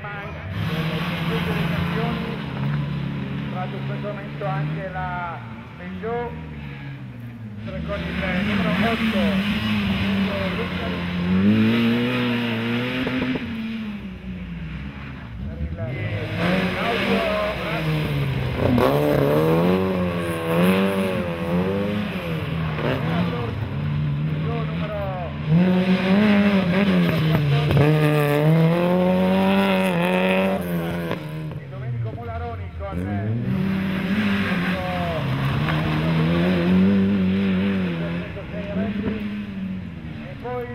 mai tutte le campioni, tratto in questo momento anche la Peugeot con il numero 8 Domenico Molaroni con e poi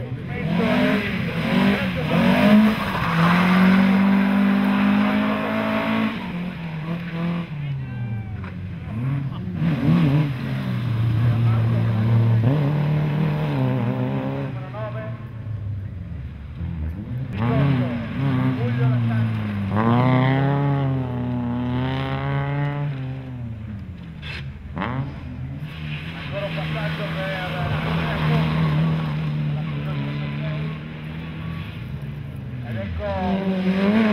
ancora un passaggio per ed ecco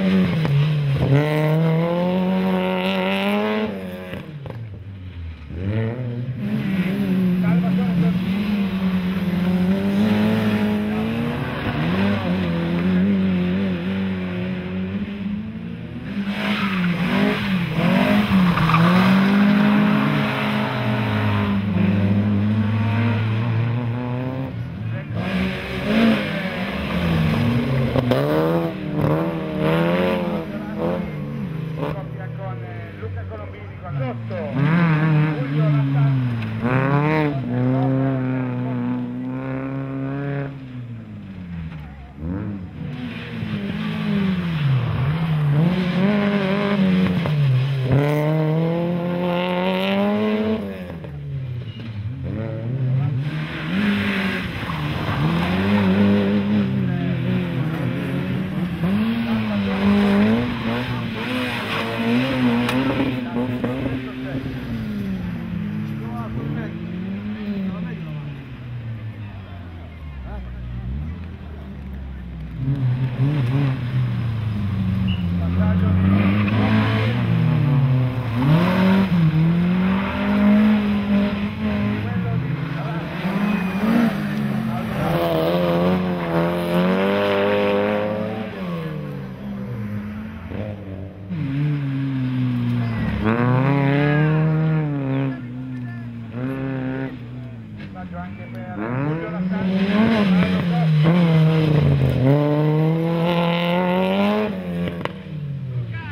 Luca Colombini con sotto Giulio anche per Giulio Lassanti.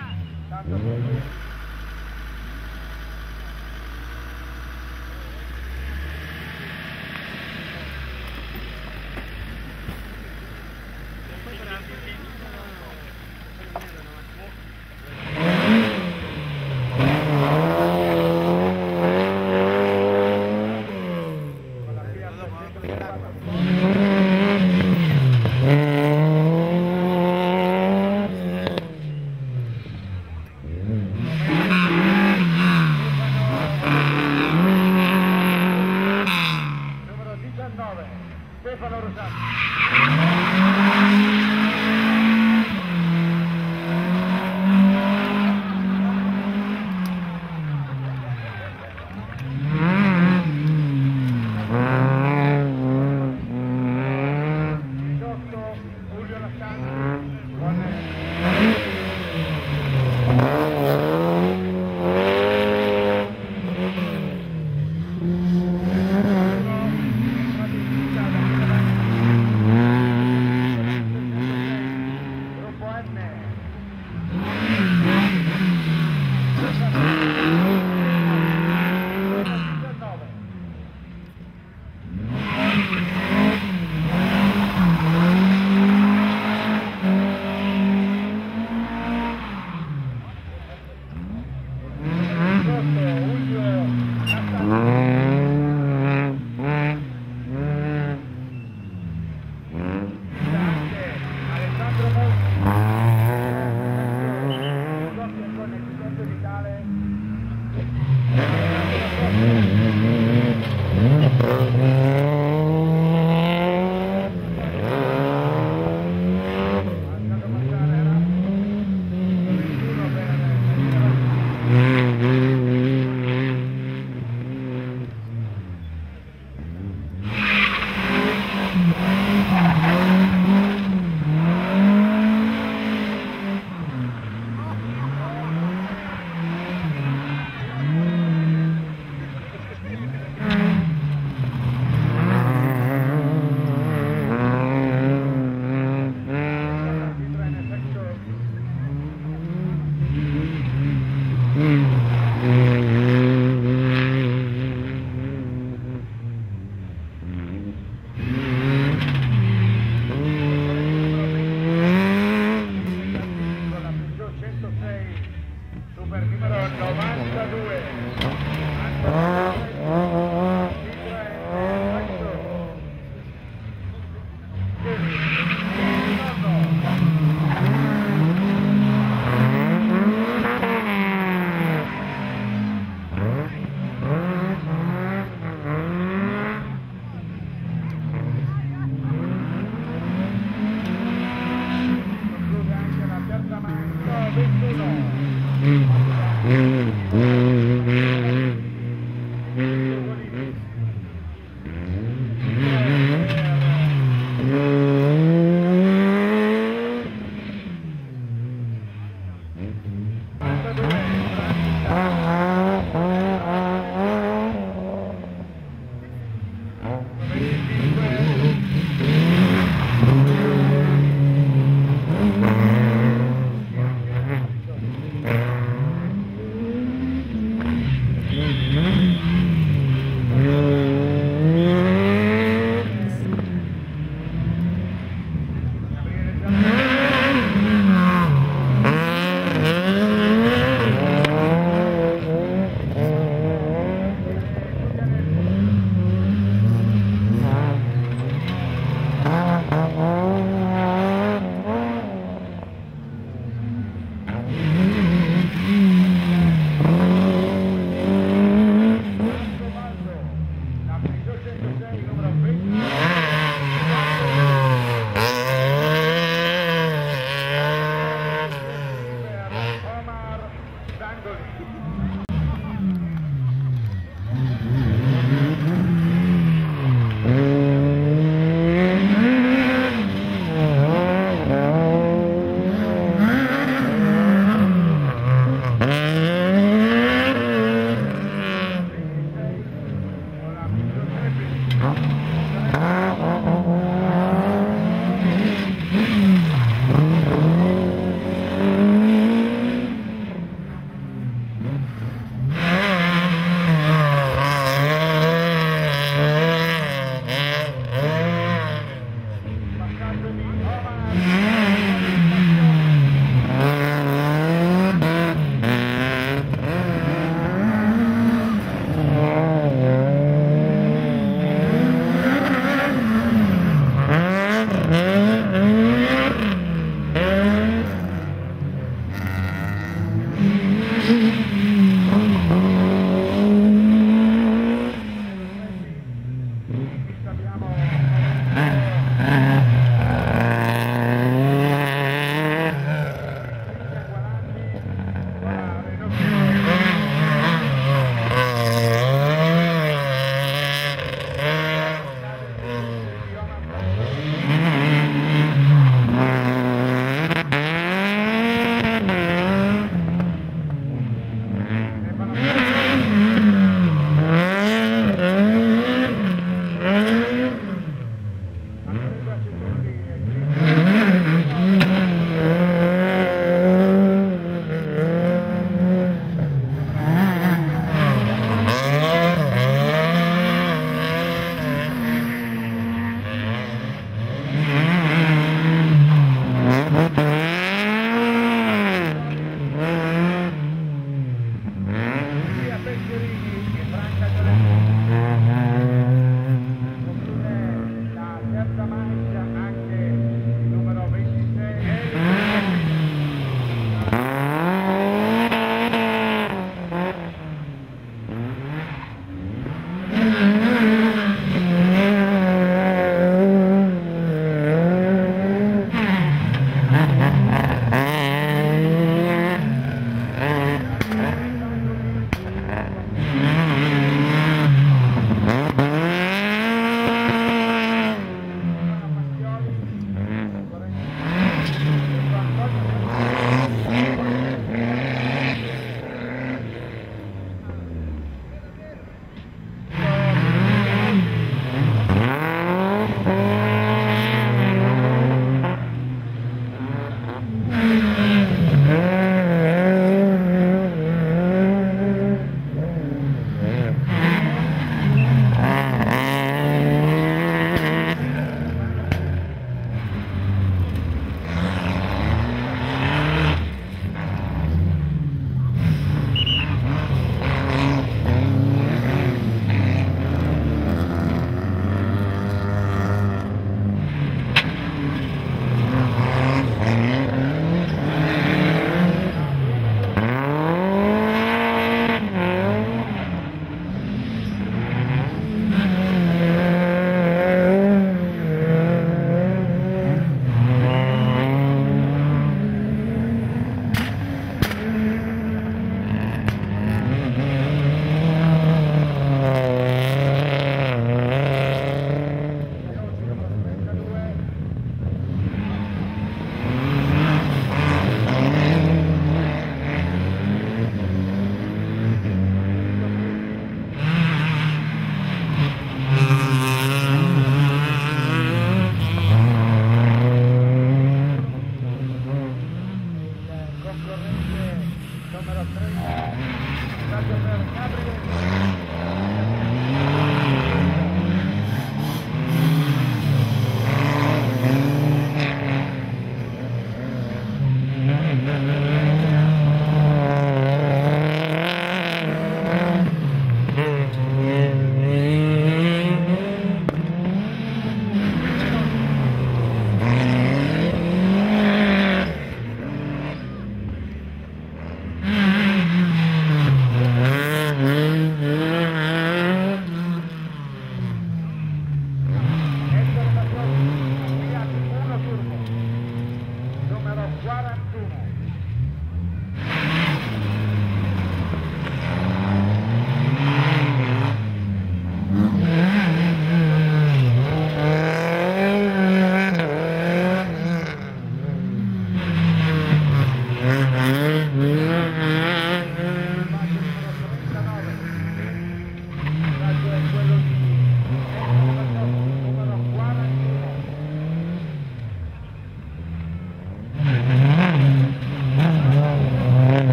concorrente numero 3, passaggio per Gabriele.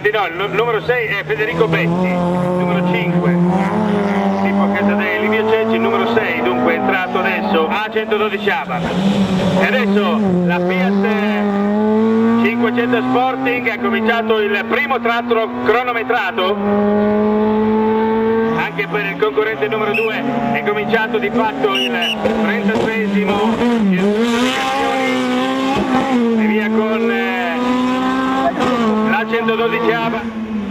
Anzi no, il numero 6 è Federico Betti, il numero 5 Filippo Casadei, Livio Cecci, il numero 6 dunque è entrato adesso a 112 Abarth. E adesso la Fiat 500 Sporting ha cominciato il primo tratto cronometrato. Anche per il concorrente numero 2 è cominciato di fatto il 33esimo circuito di campioni e via con la 112 Abarth.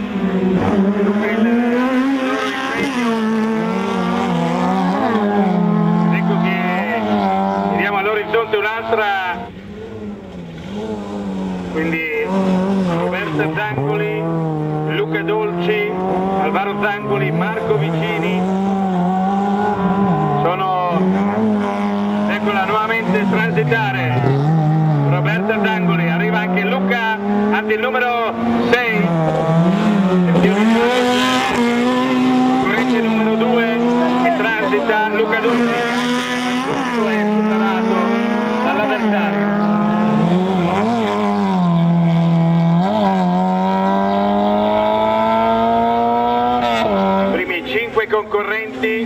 Ecco che vediamo all'orizzonte un'altra, quindi Roberta Zangoli, Luca Dolci, Alvaro Zangoli, Marco Vicini sono, eccola nuovamente transitare Roberta Zangoli, arriva anche Luca, anzi il numero 6, corrente numero 2 che transita Luca Dolci, è superato dall'avversario. Concorrenti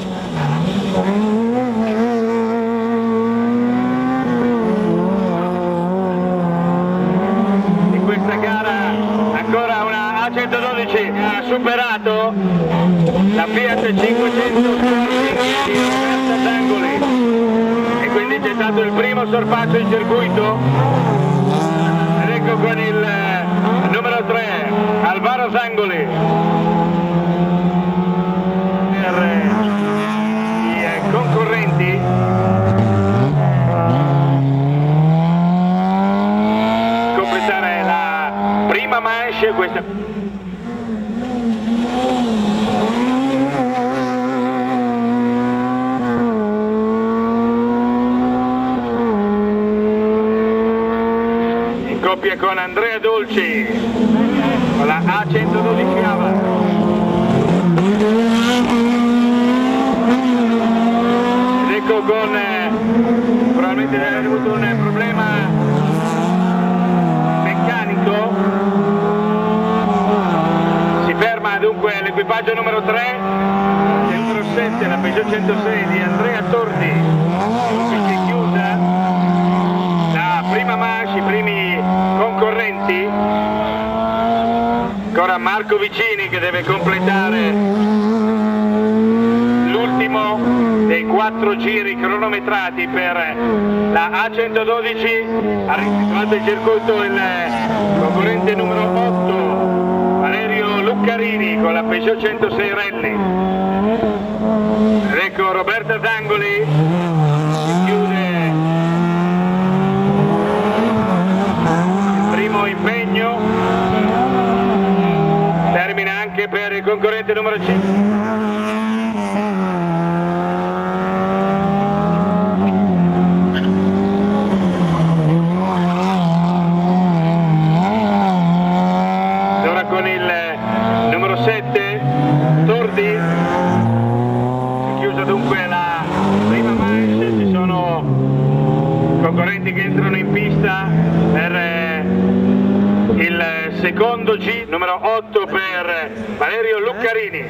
in questa gara, ancora una A112 ha superato la Fiat 500 Sporting di Roberta Zangoli e quindi c'è stato il primo sorpasso in circuito ed ecco con il numero 3 Alvaro Zangoli. I concorrenti completare la prima manche, questa in coppia con Andrea Dolci con la A112 Abarth. Ecco con probabilmente ha avuto un problema meccanico, si ferma dunque l'equipaggio numero 3 e il numero 7 la Peugeot 106 di Andrea Tordi, che si è chiusa la prima manche, i primi concorrenti, ancora Marco Vicini che deve completare dei 4 giri cronometrati per la A112. Ha ritrovato il circuito il concorrente numero 8 Valerio Luccarini con la Peugeot 106 Rally. Ed ecco Roberta Zangoli che chiude il primo impegno, termina anche per il concorrente numero 5. Con il numero 7 Tordi chiusa dunque la prima manche, ci sono concorrenti che entrano in pista per il secondo G, numero 8 per Valerio Luccarini.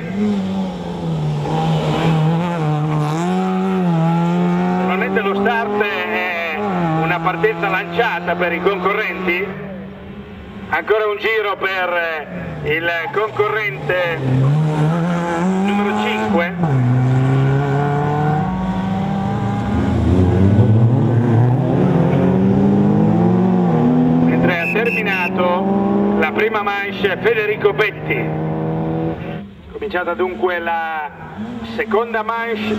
Normalmente lo start è una partenza lanciata per i concorrenti. Ancora un giro per il concorrente numero 5. Mentre ha terminato la prima manche Federico Betti. Cominciata dunque la seconda manche.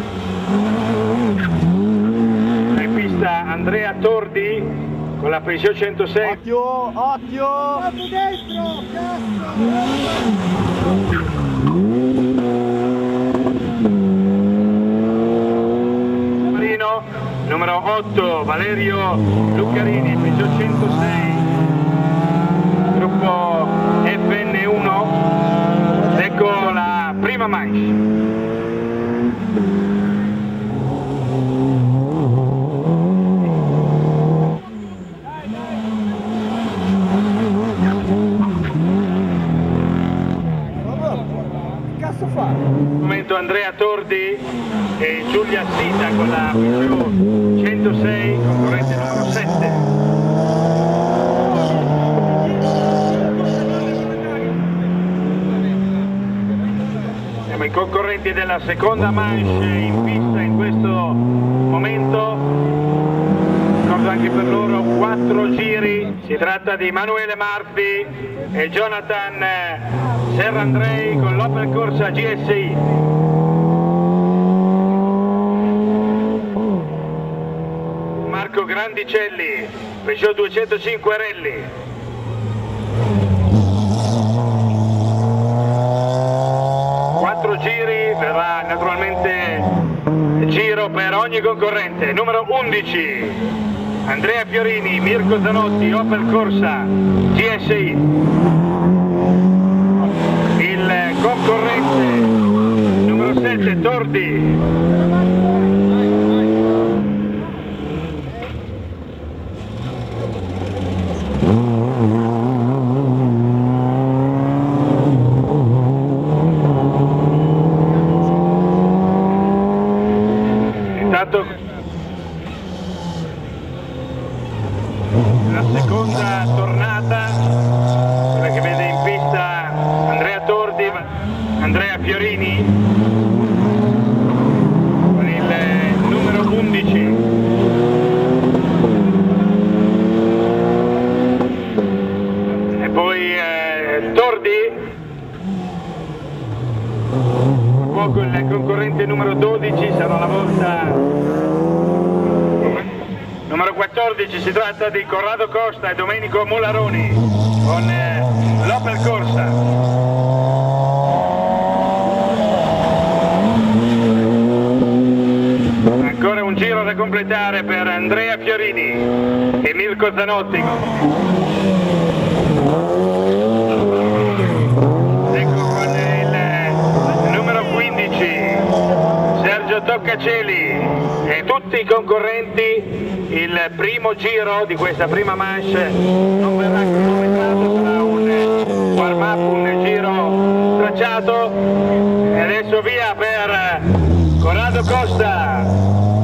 In pista Andrea Tordi con la Peugeot 106. Occhio, occhio! Dentro, Marino, numero 8 Valerio Luccarini, Peugeot 106, gruppo FN1. Ecco la prima manche. Piassita con la Peugeot 106, concorrente numero 7. Siamo i concorrenti della seconda manche in pista in questo momento. Ricordo anche per loro 4 giri. Si tratta di Emanuele Marfi e Jonathan Serrandrei con l'Opel Corsa GSI. Marco Grandicelli, Peugeot 205 Rally. Giri, verrà naturalmente giro per ogni concorrente. Numero 11 Andrea Fiorini, Mirko Zanotti, Opel Corsa GSI. Il concorrente numero 7 Tordi. La seconda tornata, quella che vede in pista Andrea Tordi, Andrea Fiorini con il numero 11. E poi Tordi, poco il concorrente numero 12 sarà la volta. Numero 14 si tratta di Corrado Costa e Domenico Mularoni con l'Opel Corsa. Ancora un giro da completare per Andrea Fiorini e Mirko Zanotti. Ecco con il numero 15 Sergio Toccaceli e tutti i concorrenti. Il primo giro di questa prima manche non verrà cronometrato, sarà un warm-up, un giro tracciato. E adesso via per Corrado Costa.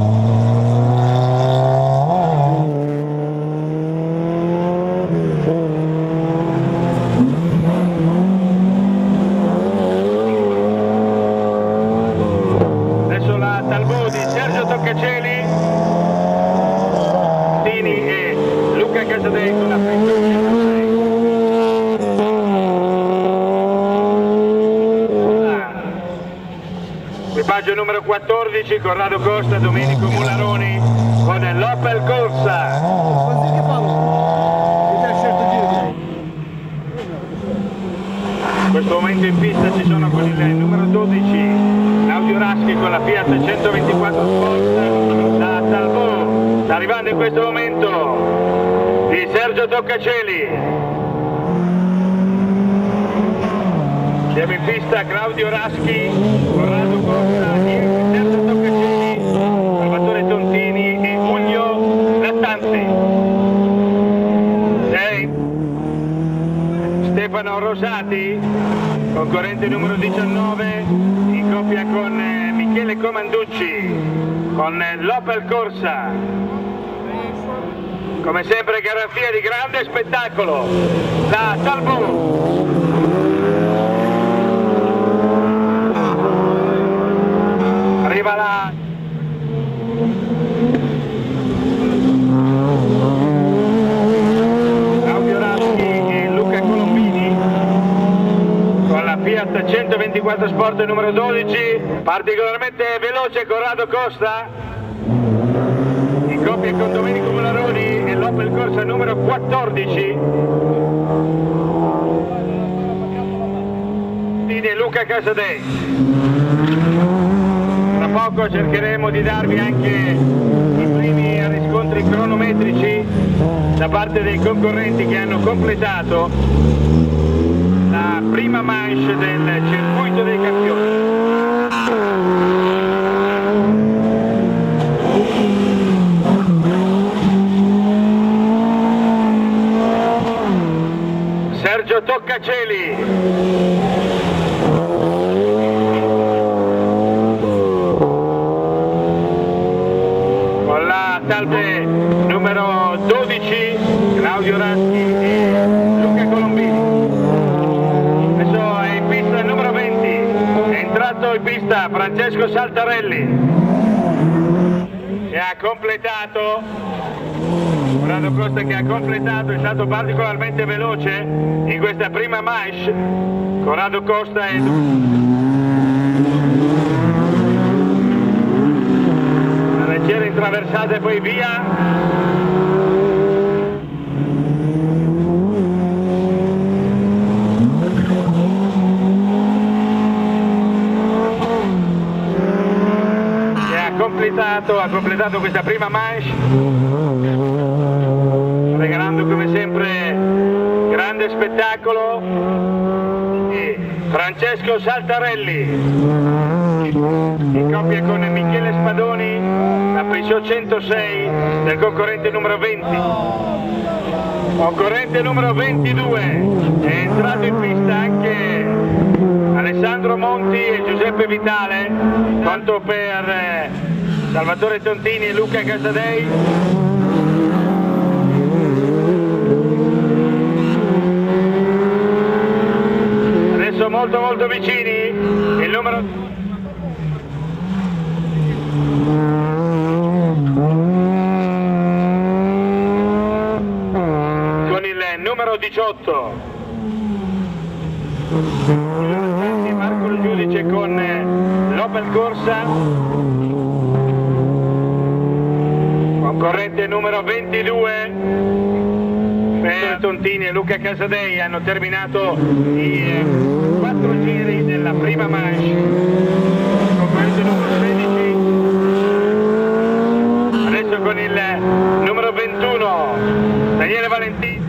Adesso la Talbot di Sergio Toccaceli e Luca Casadei con la equipaggio numero 14 Corrado Costa, Domenico Mularoni con l'Opel Corsa. In questo momento in pista ci sono con il numero 12 Claudio Raschi con la Fiat 124 Sport, la Talbot sta arrivando in questo momento di Sergio Toccaceli. Siamo in pista Claudio Raschi, Corrado Costa, Sergio Toccaceli, Salvatore Tontini e Giulio Lattanzi. 6 Stefano Rosati, concorrente numero 19, in coppia con Michele Comanducci con l'Opel Corsa. Come sempre garanzia di grande spettacolo, la Talbot. Arriva la Claudio Raschi e Luca Colombini con la Fiat 124 Sport numero 12, particolarmente veloce Corrado Costa in coppia con Domenico Mularoni e l'Opel Corsa numero 14 di Luca Casadei. Tra poco cercheremo di darvi anche i primi riscontri cronometrici da parte dei concorrenti che hanno completato la prima manche del circuito dei campioni. Sergio Toccaceli. salve numero 12, Claudio Raschi e Luca Colombini. Adesso è in pista il numero 20, è entrato in pista Francesco Saltarelli e ha completato, Corrado Costa che ha completato, è stato particolarmente veloce in questa prima manche. Corrado Costa è una leggera intraversata e poi via. Ha completato questa prima manche, regalando come sempre grande spettacolo. E Francesco Saltarelli in coppia con Michele Spadoni, la Peugeot 106 del concorrente numero 20. Concorrente numero 22 è entrato in pista anche Alessandro Monti e Giuseppe Vitale, conto per Salvatore Tontini e Luca Casadei. Adesso molto vicini il numero con il numero 18 Marco il Giudice con l'Opel Corsa. Concorrente numero 22 per Tontini e Luca Casadei hanno terminato i 4 giri della prima manche. Concorrente numero 16 adesso con il numero 21 Daniele Valentini.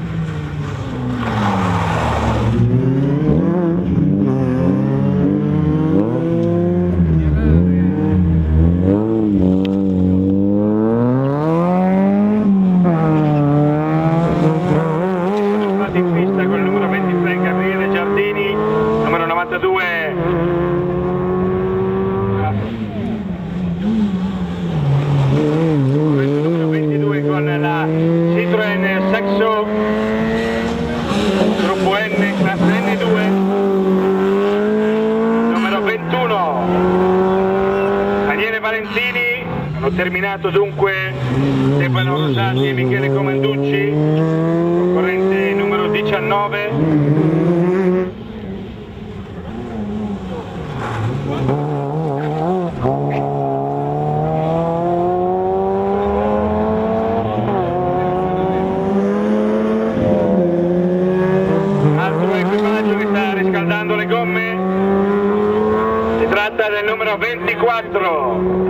Hanno terminato dunque Stefano Rosati e Michele Comanducci, concorrente numero 19. Altro equipaggio che sta riscaldando le gomme, si tratta del numero 24.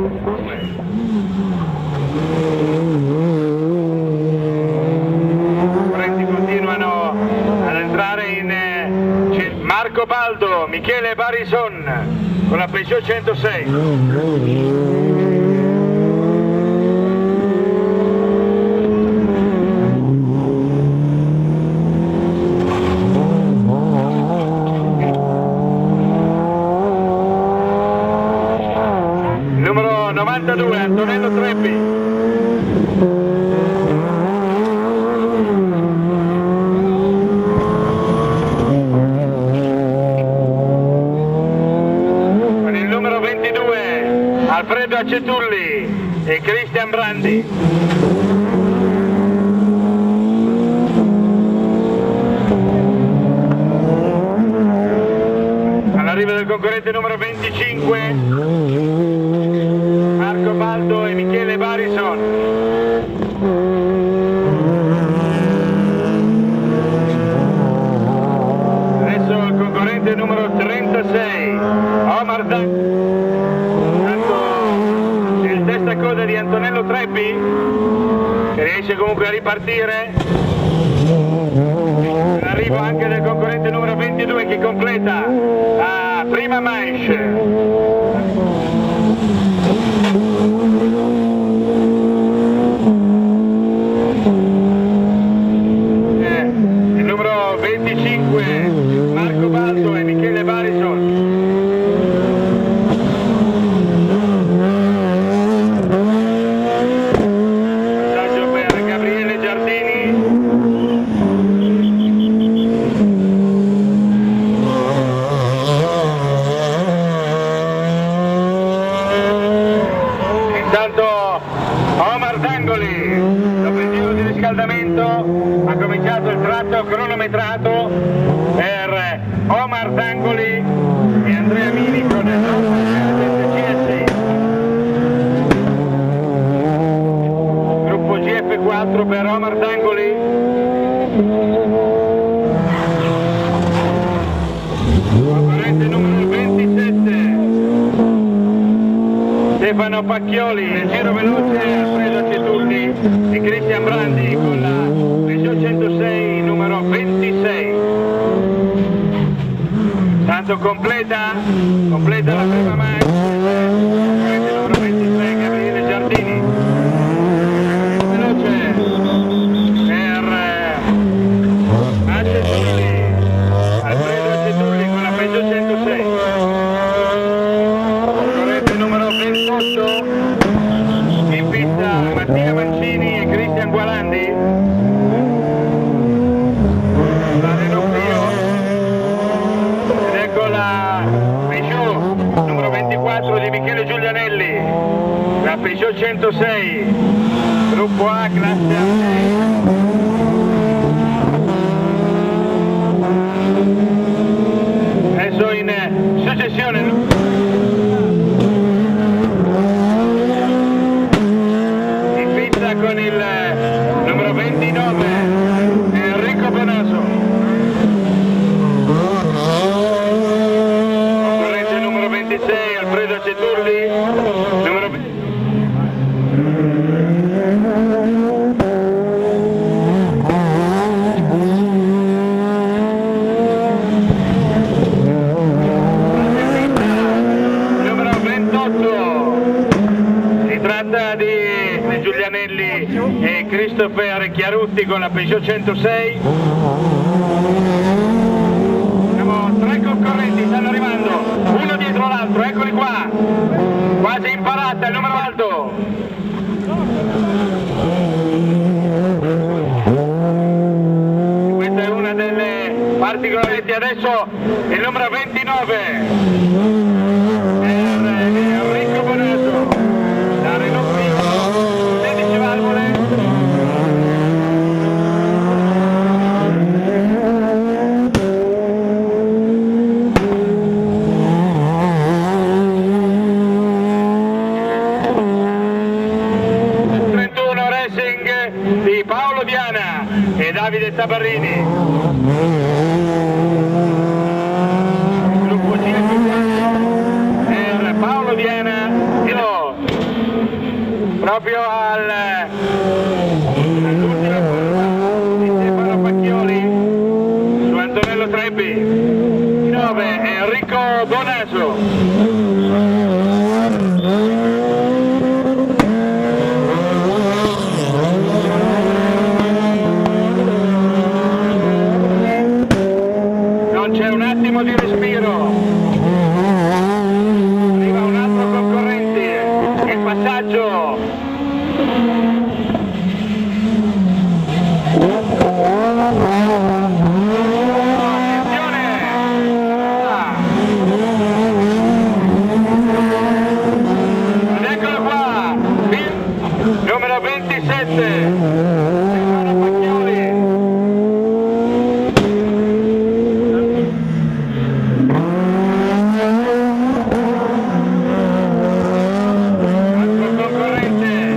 Continuano ad entrare in Marco Baldo, Michele Barison con la Peugeot 106. Numero 92 Antonello Treppi. Alfredo Acetulli e Cristian Brandi. All'arrivo del concorrente numero 25 Marco Baldo e Michele Barison. Adesso il concorrente numero 36 Omar Dan. Coda di Antonello Treppi che riesce comunque a ripartire. L'arrivo anche del concorrente numero 22 che completa la prima manche. Il numero 25 Marco Baldo e Michele Barison. Intanto Omar Dangoli, dopo il giro di riscaldamento, ha cominciato il tratto cronometrato per Omar Dangoli e Andrea Mini con il GS. Gruppo GF4 per Omar Dangoli. Concorrente numero 27. Stefano Pacchioli, nel giro veloce Alfredo Cetulli e Cristian Brandi con la Peugeot 106 numero 26. Tanto completa la prima manche, il numero 23 Gabriele Giardini. Veloce per Cetulli, Alfredo Cetulli con la Peugeot 106. In pista Mattia Mancini e Cristian Gualandi, la Renault Clio, ed ecco la Peugeot numero 24 di Michele Giulianelli, la Peugeot 106 gruppo A classe A. Adesso in successione con il numero 29 Enrico Bonaso, concorrente numero 26 Alfredo Cetulli, numero 20. Numero 28, si tratta di Giulianelli e Christopher Chiarutti con la Peugeot 106. Abbiamo tre concorrenti, stanno arrivando uno dietro l'altro, eccoli qua, quasi in parata, il numero alto. Questa è una delle particolarità. Adesso il numero 29 Enrico Bonaso, la Renault Clio. Di Paolo Diana e Davide Tabarrini, gruppo GF4 per Paolo Diana e proprio all'ultima curva di Stefano Pacchioli su Antonello Trebbi, 9 Enrico Bonaso. C'è un attimo di respiro, arriva un altro concorrente, il passaggio. Attenzione! Ed eccolo qua, numero 27. Concorrente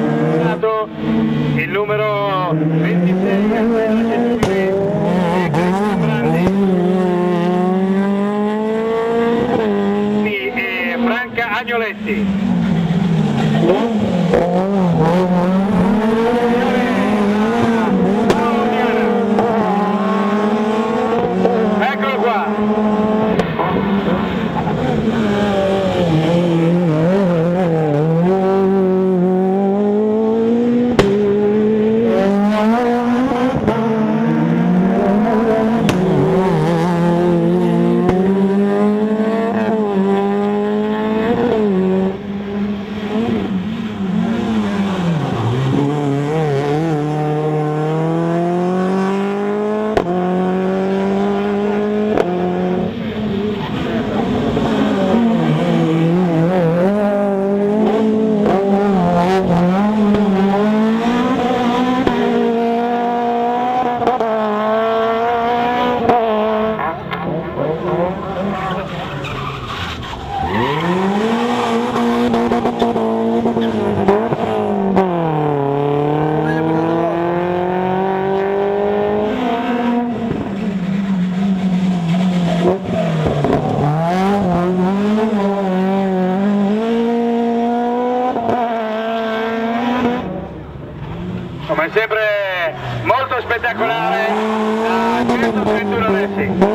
come sempre molto spettacolare, a 131 Racing.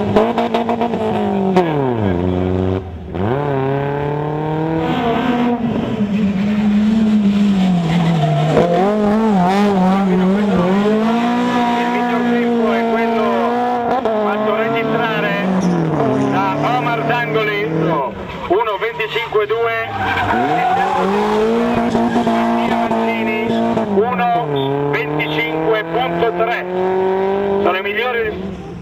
Sono i migliori.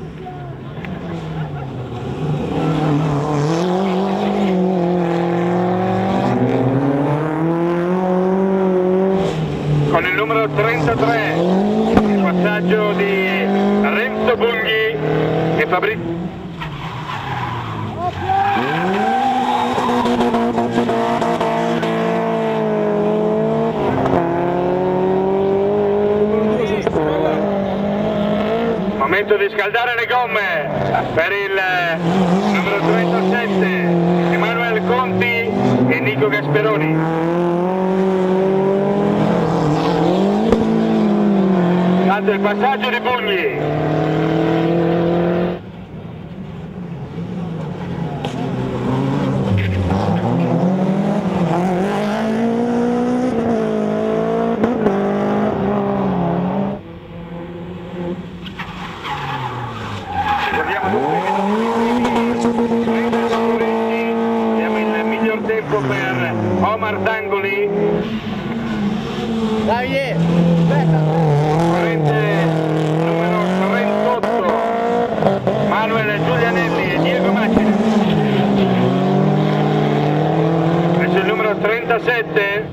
Con il numero 33 il passaggio di Renzo Bugli e Fabrizio. Momento di scaldare le gomme per il numero 37 Emanuele Conti e Nico Gasperoni. Tanto il passaggio di Bugli. Per Omar Dangoli, Davide, aspetta. corrente numero 38 Manuel Giulianelli e Diego Macina. Invece il numero 37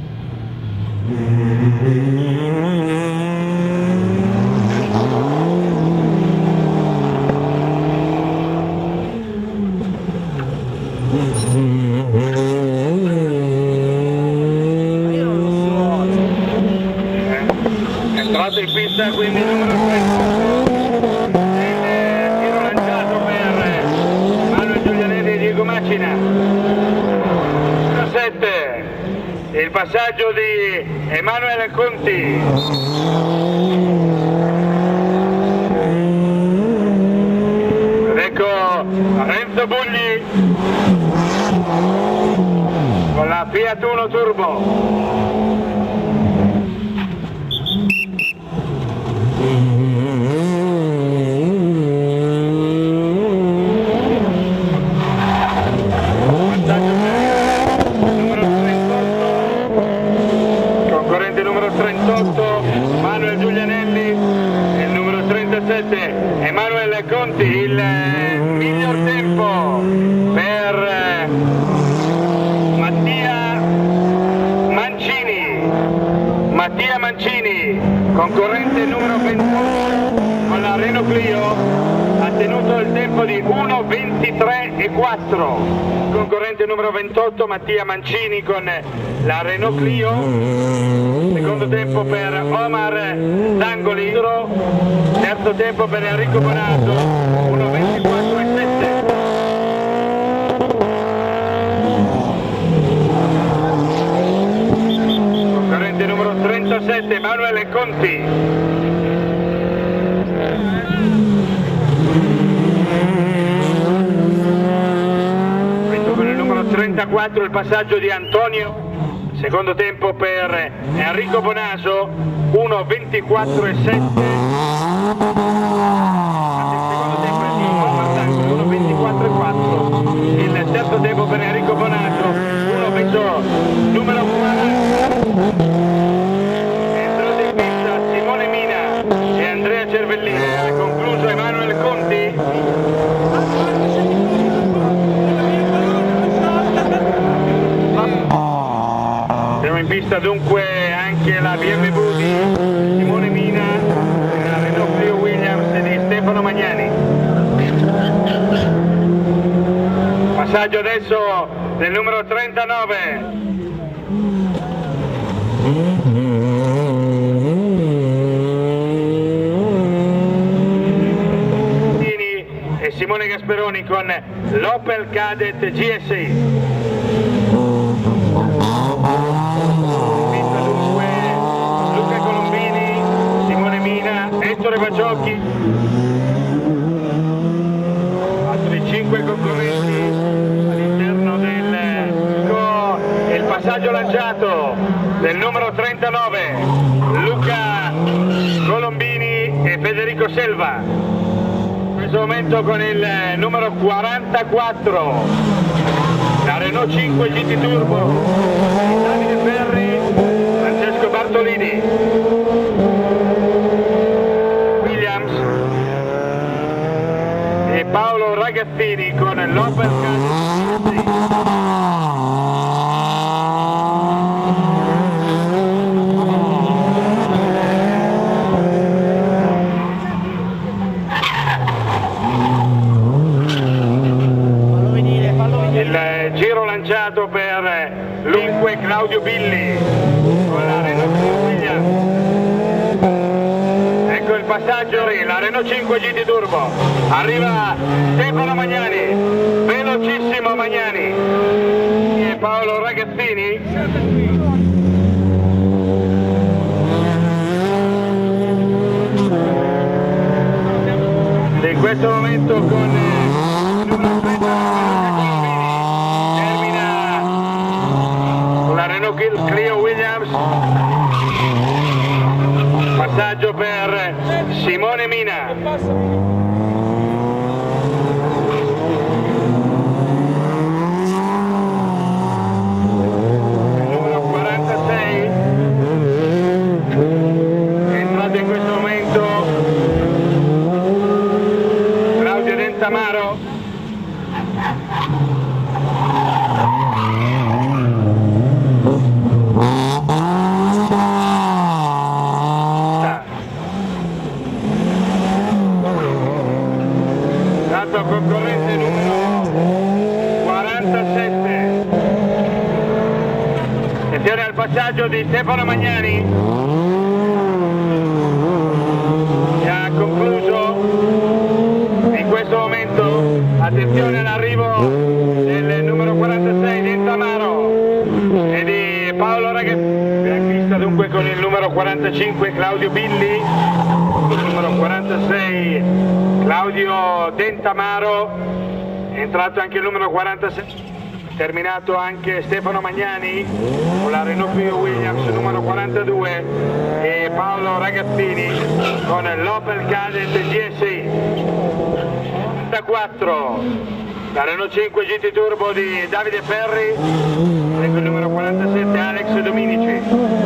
in pista, quindi il numero 38, il tiro lanciato per Manuel Giulianelli e Diego Macina. 7 il passaggio di Emanuele Conti. Ed ecco Renzo Bugli con la Fiat Uno Turbo. Manuel Giulianelli e il numero 37 Emanuele Conti. Il miglior tempo per Mattia Mancini, concorrente numero 21 con la Renault Clio, ha tenuto il tempo di 1:23,4. Concorrente numero 28 Mattia Mancini con la Renault Clio, secondo tempo per Omar Dangoli, terzo tempo per Enrico Bonato, 1:24,7. Concorrente numero 37 Emanuele Conti. Con il numero 34 il passaggio di Antonio, secondo tempo per Enrico Bonaso, 1:24,7. Il secondo tempo è di Omar Dangoli, 1:24,4. Il terzo tempo per Enrico Bonaso, 1:20, numero 40. Entrato in pista Simone Mina e Andrea Cervellini. Ha concluso Emanuele Conti. Siamo in pista dunque anche la BMW di Simone Mina e la Renault Clio Williams di Stefano Magnani. Passaggio adesso del numero 39. E Simone Gasperoni con l'Opel Kadett GSI. Luca Colombini numero 39 Luca Colombini e Federico Selva. In questo momento con il numero 44 la Renault 5 GT Turbo Davide Ferri, Francesco Bartolini, Williams e Paolo Ragazzini con l'Opel Kadett. Il giro lanciato per Lunque Claudio Billi con la Renault Williams. Ecco il passaggio, la Renault 5 GT Turbo, arriva Stefano Magnani, velocissimo Magnani e Paolo Ragazzini. In questo momento con il numero 30 termina la Renault Clio Williams, passaggio per Simone Mina. Il numero 46 è entrato in questo momento Claudio Dentamaro. Dato concorrente numero 47. Attenzione al passaggio di Stefano Magnani che ha concluso in questo momento. Attenzione all'arrivo del numero 46 Dentamaro e di Paolo Ragazzini. Abbiamo visto dunque con il numero 45 Claudio Billi, il numero 46 Claudio Dentamaro, è entrato anche il numero 46. Terminato anche Stefano Magnani con la Renault Clio Williams numero 42 e Paolo Ragazzini con l'Opel Kadett GSI. 4 la Renault 5 GT Turbo di Davide Ferri e il numero 47 Alex Dominici.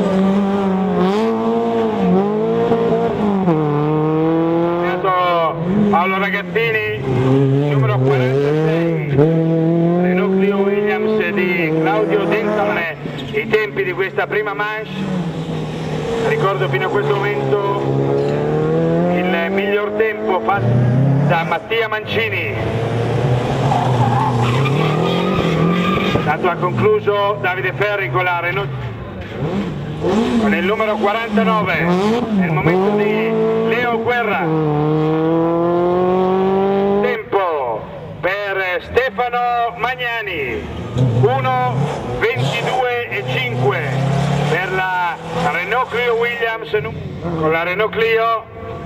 Paolo Ragazzini, numero 46 Renault Clio Williams di Claudio Dentamaro. I tempi di questa prima manche, ricordo fino a questo momento il miglior tempo fatto da Mattia Mancini. Tanto ha concluso Davide Ferri con la Renault con il numero 49. È il momento di Leo Guerra. Tempo per Stefano Magnani 1:22:5 per la Renault Clio Williams con la Renault Clio.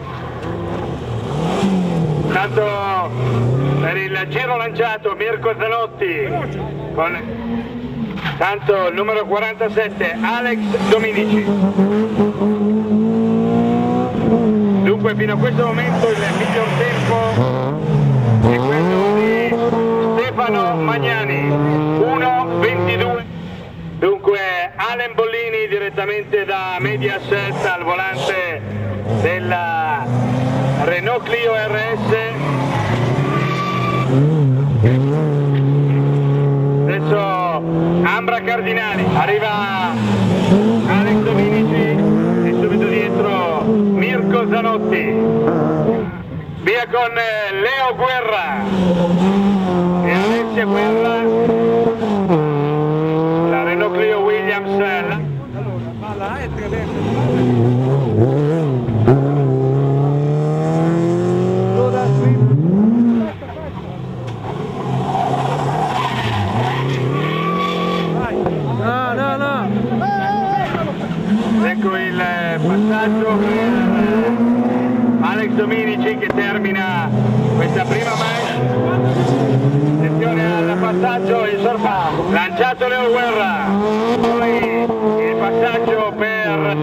Tanto per il giro lanciato Mirko Zanotti con tanto il numero 47 Alex Dominici. Dunque fino a questo momento il miglior tempo è quello di Stefano Magnani 1:22. Dunque Alen Bollini direttamente da Mediaset al volante della Renault Clio RS. Adesso Ambra Cardinali, arriva Alex Dominici e subito dietro Mirko Zanotti. Via con Leo Guerra e Alessia Guerra, la Renault Clio Williams. Ma la è 3 Ecco il passaggio per Alex Dominici che termina questa prima manche. Attenzione al passaggio in sorpasso, lanciato Leo Guerra, poi il passaggio per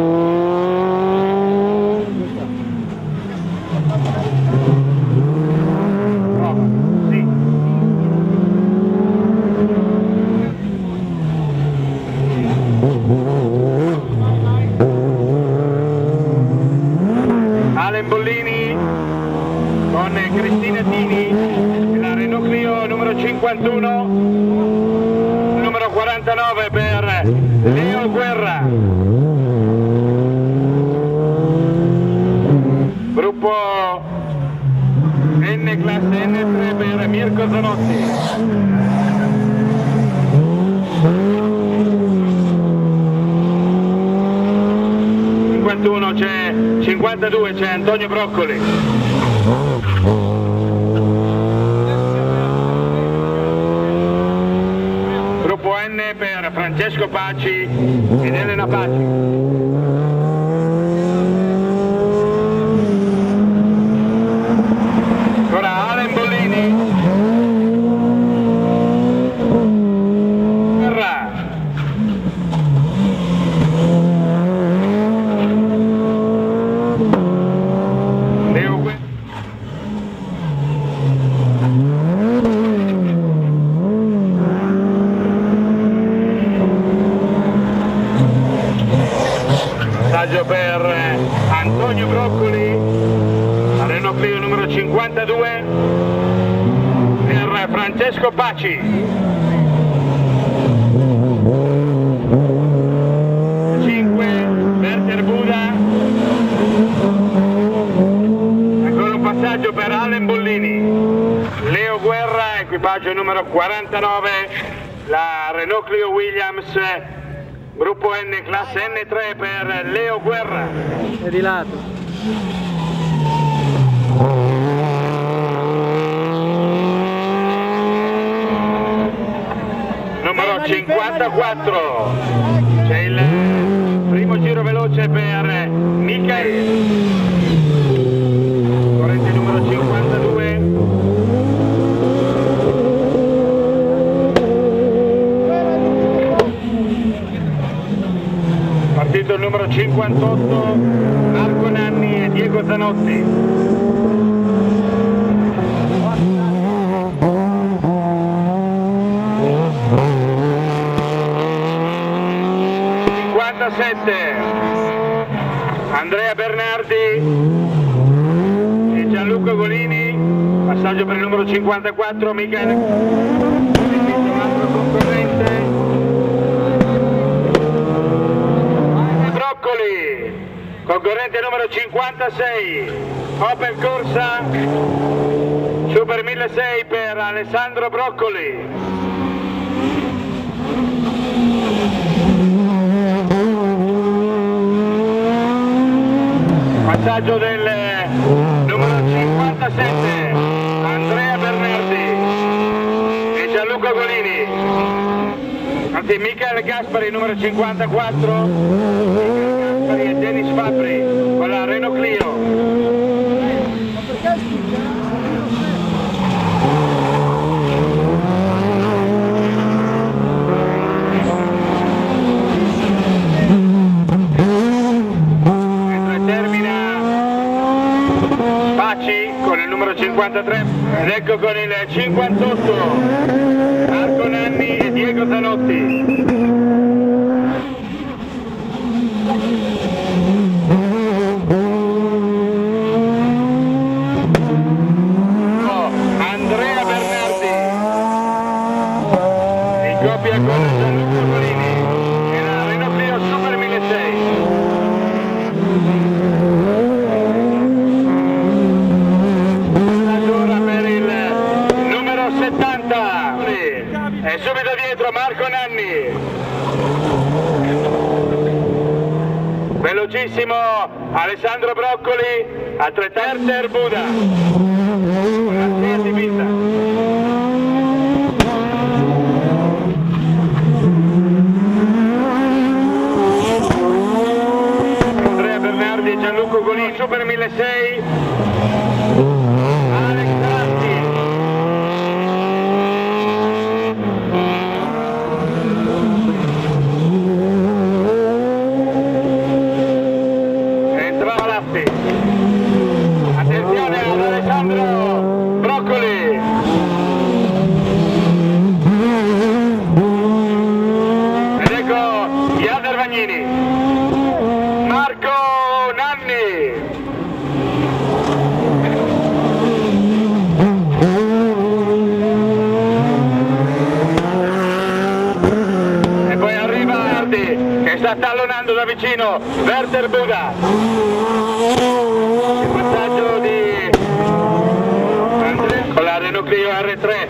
Alen Bollini con Cristina Tini, la Renault Clio numero 51, numero 49 per Leo Guerra, gruppo N classe N3 per Mirko Zanotti. 51 c'è 52, c'è Antonio Broccoli. Gruppo N per Francesco Paci ed Elena Paci. Ancora Alen Bollini. Per Antonio Broccoli, la Renault Clio numero 52, per Francesco Paci. 5 Werther Buda, ancora un passaggio per Alen Bollini. Leo Guerra, equipaggio numero 49, la Renault Clio Williams. Gruppo N, classe N3 per Leo Guerra. E di lato. Numero 54. C'è il primo giro veloce per Michael. Corrente numero 52. Partito il numero 58, Marco Nanni e Diego Zanotti. 57, Andrea Bernardi e Gianluca Golini. Passaggio per il numero 54, Michele. Un altro concorrente. Concorrente numero 56, Opel Corsa Super 1600 per Alessandro Broccoli. Passaggio del numero 57, Andrea Bernardi e Gianluca Golini. Anzi, Michele Gaspari numero 54. E Dennis Fabri con la Renault Clio. Mentre termina Paci con il numero 53 ed ecco con il 58 Marco Nanni e Diego Zanotti. Andrea Bernardi in coppia con Gianluca Golini e la Renault Clio Super 1600. Allora per il numero 70 e subito dietro Marco Nanni. Velocissimo Alessandro Broccoli, altrettanto Werther Buda. Grazie di vita. Andrea Bernardi e Gianluca Golini, Super 1600. Alex Ratti. tallonando da vicino Werder Buda. Il passaggio di Andrea con la Renault Clio R3.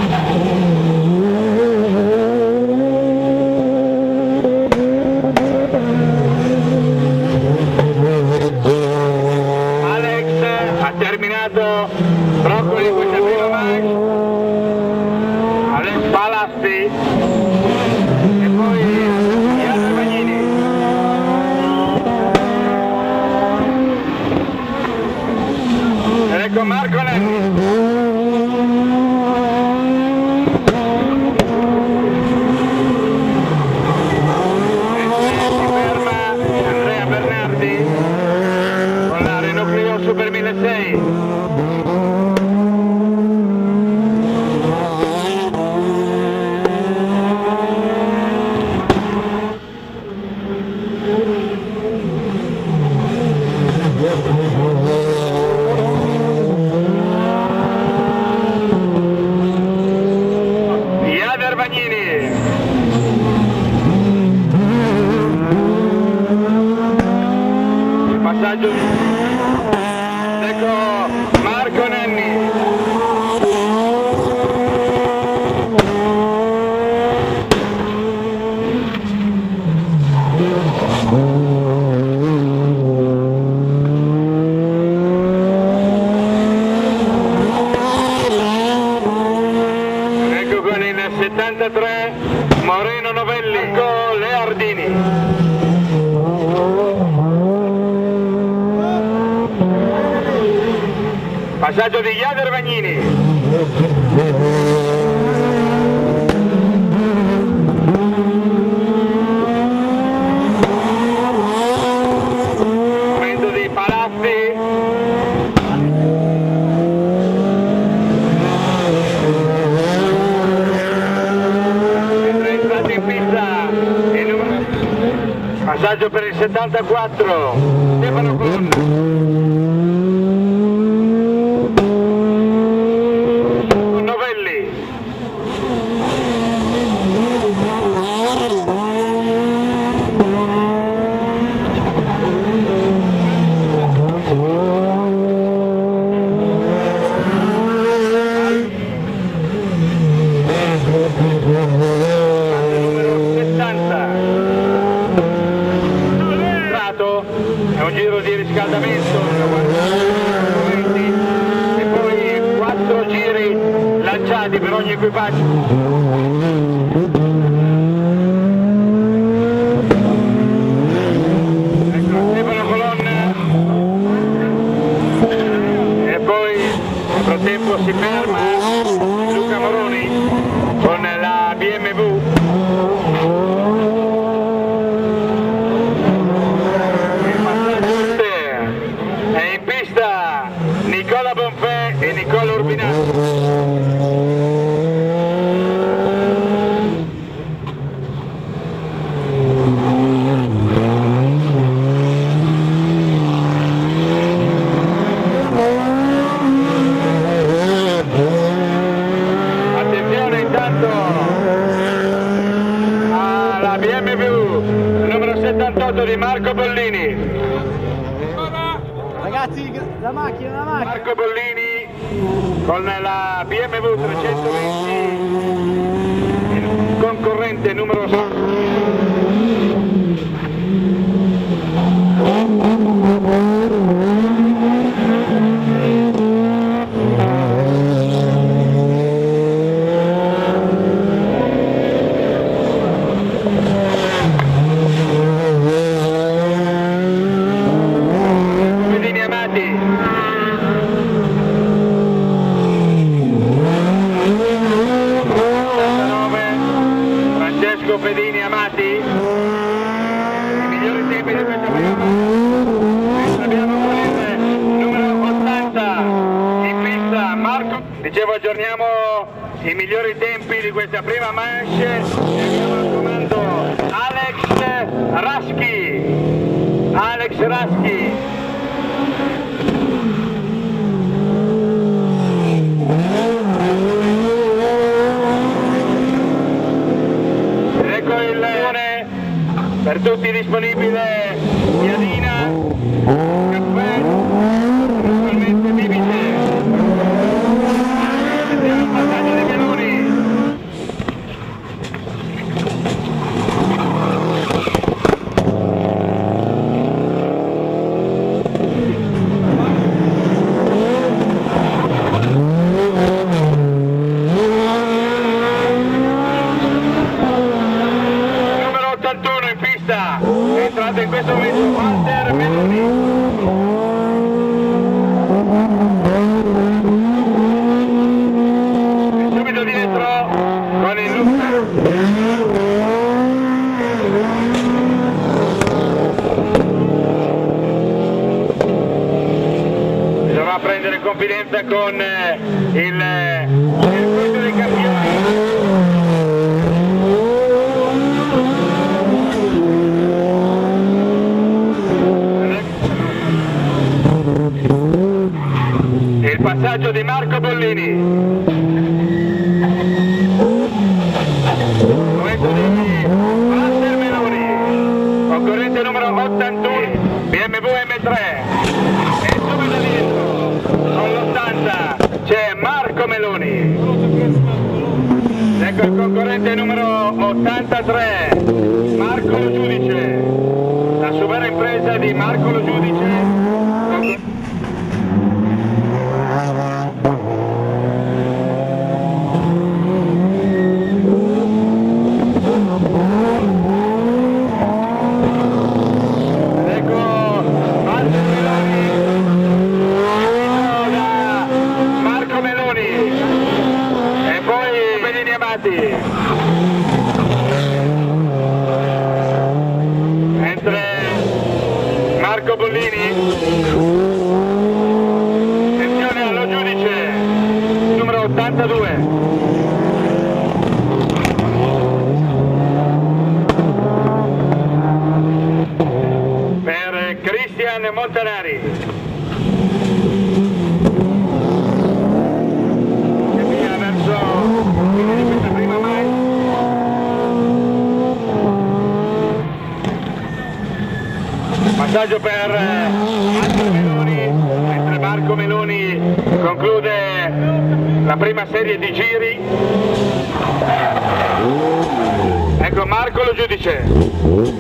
Terminato Broccoli questa prima manche, Alex Palasti e poi Gianni Bagnini. Ed ecco Marco Nenni. Si ferma Andrea Bernardi con la Renault Clio Super 1600. Jader Bagnini. Il passaggio, ecco Marco Nenni. Ecco con il 73 Moreno Novelli con Leardini. Passaggio di Jader Bagnini. Momento di Palazzi. Entra entrato in pista il numero. Passaggio per il 74 Stefano Colonna. Numero 70 è un giro di riscaldamento e poi 4 giri lanciati per ogni equipaggio. Ecco Stefano Colonna e poi nel frattempo si ferma Luca Moroni con la BMW. È in pista Nicola Bonfè e Nicola Urbinato. Attenzione intanto alla BMW numero 78 di Marco Bollini. Ragazzi, la macchina. Marco Bollini con la BMW 320, il concorrente numero 6. Pedini Amati, i migliori tempi di questa prima. Abbiamo con il numero 80 in pista Marco. Dicevo, aggiorniamo i migliori tempi di questa prima manche e abbiamo al comando Alex Raschi. Per Per tutti disponibile piadina, caffè, naturalmente bibite. Vediamo il passaggio dei meloni. Numero 81 in pista, è entrato in questo momento Walter Meloni. E subito dietro con il bisogna prendere confidenza con il circuito dei campioni. Il passaggio di Marco Bollini, momento di Walter Meloni, concorrente numero 81, BMW M3, e subito dietro con l'80 c'è Marco Meloni. Ecco il concorrente numero 83, Marco Lo Giudice, la super impresa di Marco Lo Giudice. Mentre Marco Bollini, attenzione allo giudice numero 82, per Cristian Montanari, che via verso questa prima mai. Passaggio per Marco Meloni, mentre Marco Meloni conclude la prima serie di giri. Ecco Marco Lo Giudice.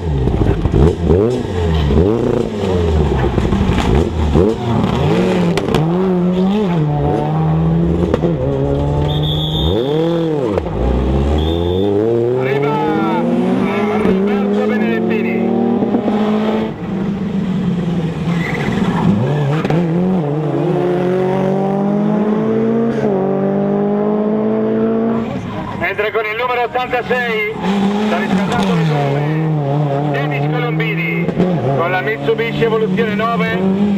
Mentre con il numero 86 sta riscaldando il nome Denis Colombini con la Mitsubishi Evoluzione 9,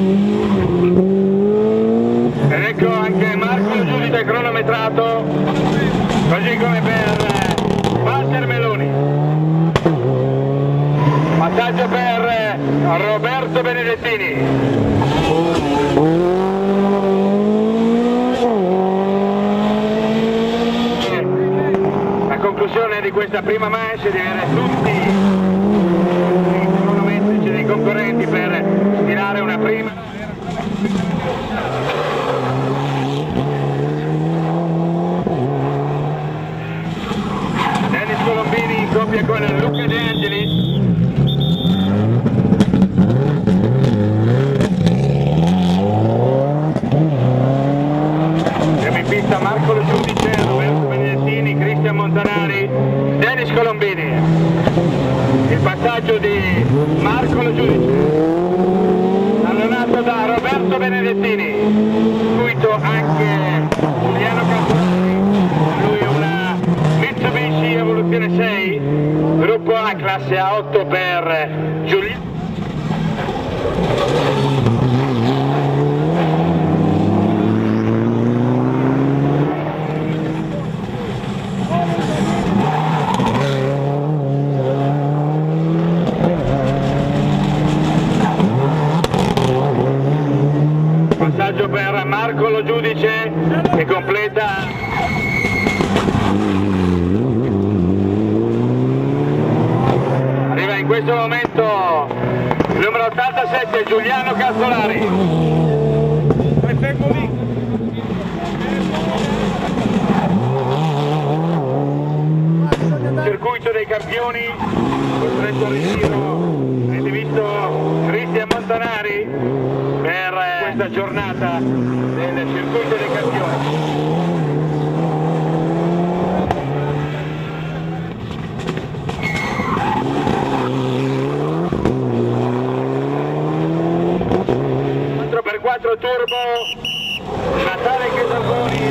ed ecco anche Marco Lo Giudice cronometrato, così come per Walter Meloni. Passaggio per Roberto Benedettini. Conclusione di questa prima manche di avere tutti i cronometrici dei concorrenti per stilare una prima. Denis Colombini in coppia con Luca De Angelis. Siamo in pista Marco Lo Giudice, Roberto Benedettini, Cristian Montanari, Denis Colombini. Il passaggio di Marco Lo Giudice, allonato da Roberto Benedettini, seguito anche Giuliano Campani, lui una Mitsubishi Evoluzione 6, gruppo A, classe A8 per Giuliano. Passaggio per Marco Lo Giudice che completa arriva in questo questo momento il numero 87 Giuliano Casolari. Circuito dei campioni, costretto al ritiro, avete visto Cristian Montanari per questa giornata del circuito dei campioni. Turbo, Natale Casalboni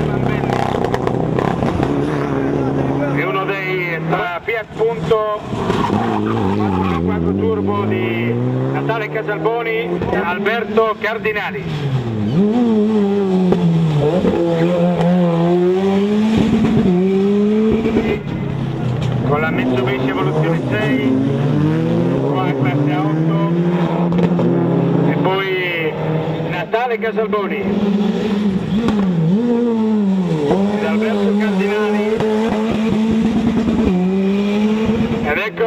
è uno dei tra Fiat Punto 4 Turbo di Natale Casalboni e Alberto Cardinali. Con la Mitsubishi Evoluzione 6, qua classe A8 e poi Natale Casalboni ed Alberto Cardinali ed ecco